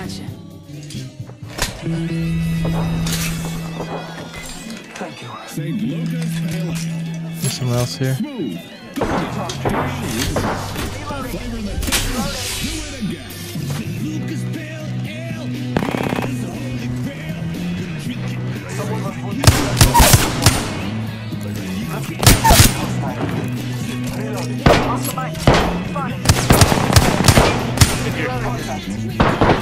Gotcha. Thank you. St. Lucas Pale Ale. There's someone else here. Smooth. Golden. A flavor that tastes. Do it again. St. Lucas Pale Ale. Beer is the holy grail. Drink it. Someone was wounded. Reloading. Also, mate. Fine. Reloading.